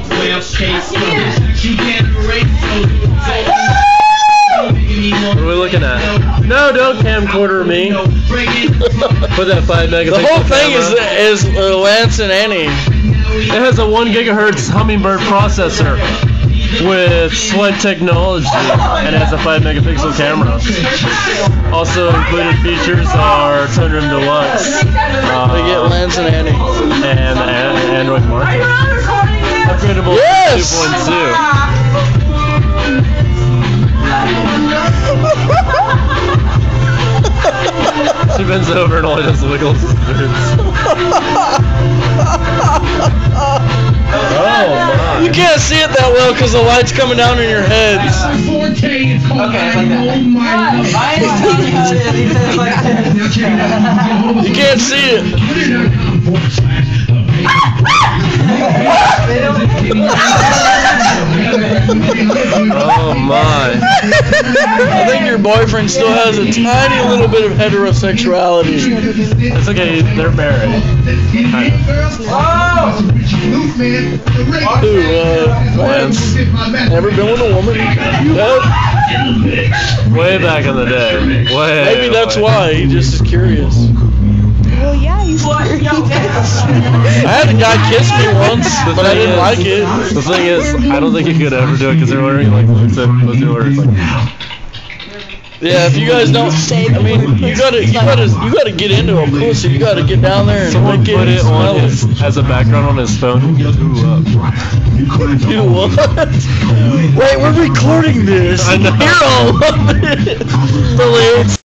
What are we looking at? No, don't camcorder me. Put that 5 megapixel. The whole thing camera. is Lance and Annie. It has a 1 gigahertz Hummingbird processor with SWAT technology and has a 5 megapixel camera. Also included features are Tundrum Deluxe. They get Lance and Annie. And Android Market. Upgradable Yes! 2.2. She bends over and all he does is wiggles his boobs. Oh my. You can't see it that well because the light's coming down on your heads. Okay, You can't see it. Oh my. I think your boyfriend still has a tiny little bit of heterosexuality. It's okay, they're married. Kind of. Who, Lance? Never been with a woman? Yep. Way back in the day. Maybe that's why, he just is curious. Well, yeah, he's curious. I had a guy kiss me once, but I didn't like it. The thing is, I don't think he could ever do it because they're wearing like pussy orders. Like, yeah, if you guys don't, I mean, you gotta get into a pussy. You gotta get down there and someone lick put it it on his, as a background on his phone. Do what? Wait, we're recording this. I know. Hear all of it. The lyrics.